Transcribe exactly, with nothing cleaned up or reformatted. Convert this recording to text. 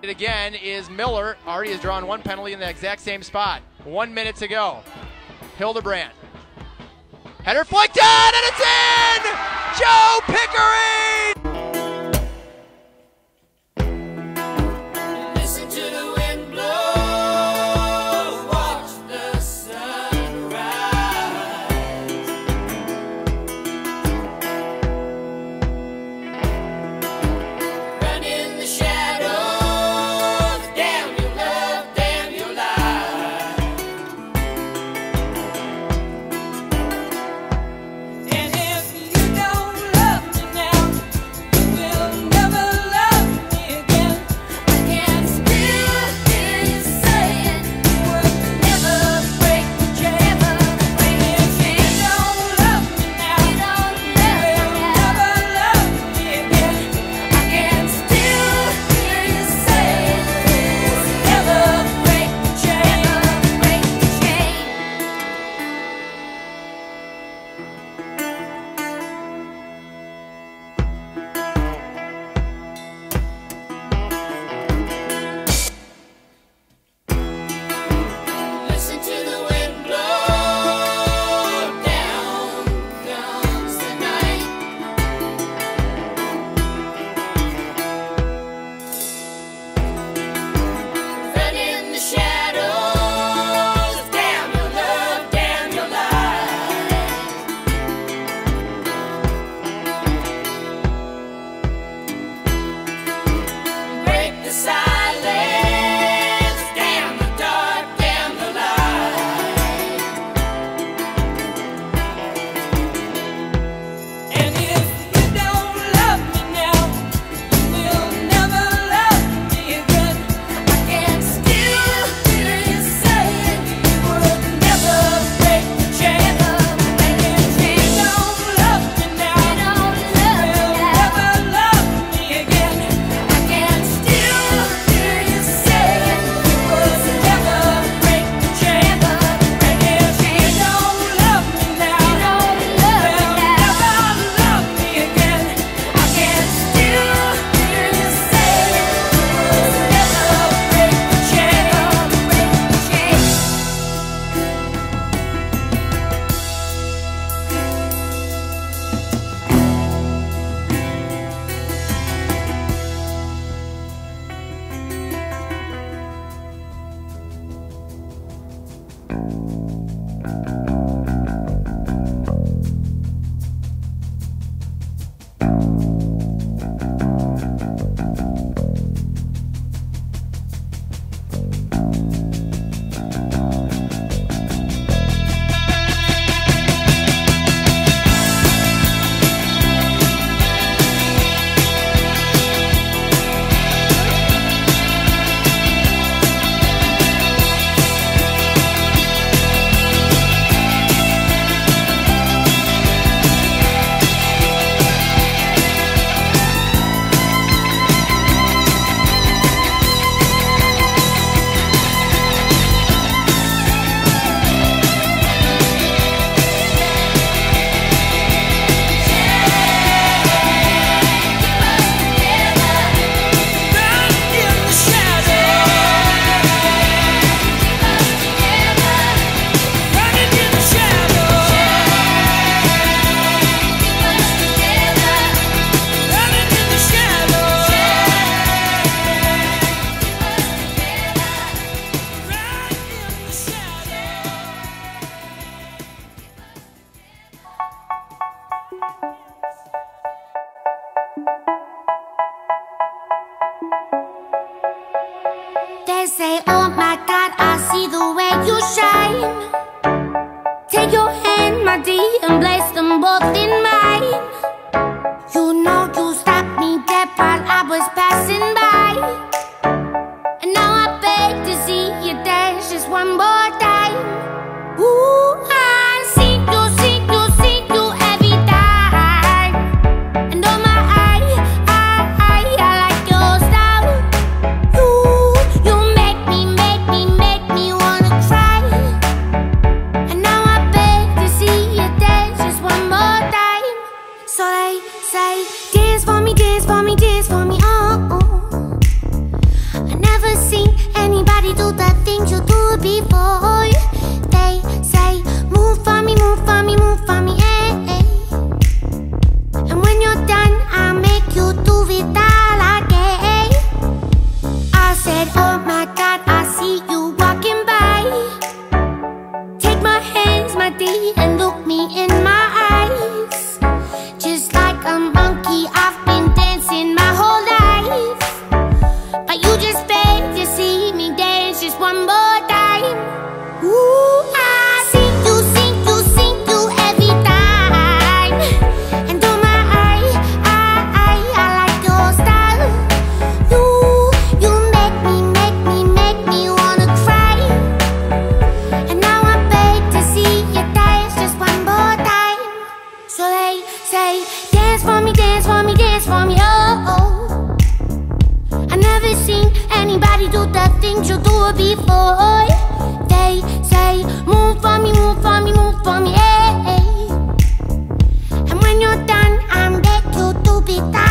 It again is Miller. Already has drawn one penalty in the exact same spot. One minute to go. Hildebrand. Header flicked on, and it's in! Joe Pickering! Listen to the wind blow, watch the sun rise. Run in the shadows, damn your love, damn your life. And if you don't love me now, you will never love me again. I can still hear you saying you would never break the chain. And if you don't love me now, you will never love me again. I can still hear you saying you would never break the chain. Break the chain. Listen to the wind blow, down comes the night. Run in the shadows, damn your love, damn your life. Break the silence, damn the dark, damn the light. And if you don't love me now, you will never love me again. I can still hear you saying you would never break the chain. And if you don't love me now, you will never love me again. I can still hear you saying you would never break the chain. And if you don't love me now, you will never love me again. I can still hear you saying you would never break the chain. Break the chain. They say, oh my God, I see the way you shine. Take your hand, my dear, and place them both in mine. You know you stopped me dead while I was passing by. And now I beg to see you dance just one more time. Ooh, I see you, see you, see you every time. And oh my, I, I, I, I like your style. You, you make me, make me, make me wanna cry. And now I beg to see you dance just one more time. So they say, dance for me, dance for me, dance for me, oh, oh. things you do before. They say, move for me, move for me, move for me, eh, eh. And when you're done, I'll make you do it all again. I said, oh my God, I see you walking by. Take my hands, my dear, and look me in my eyes. Just like a monkey, I've been dancing my whole life. But you just beg to see me dance just one more time. Ooh, I see you, see you, see you every time. And oh my, I, I, I, I like your style. You, you make me, make me, make me wanna cry. And now I beg to see you dance just one more time. So they say, dance for me, dance for me, dance for me, oh, oh. I never seen anybody do the things you do before. They say, move for me, move for me, move for me, eh, eh. And when you're done, I'm back to do it.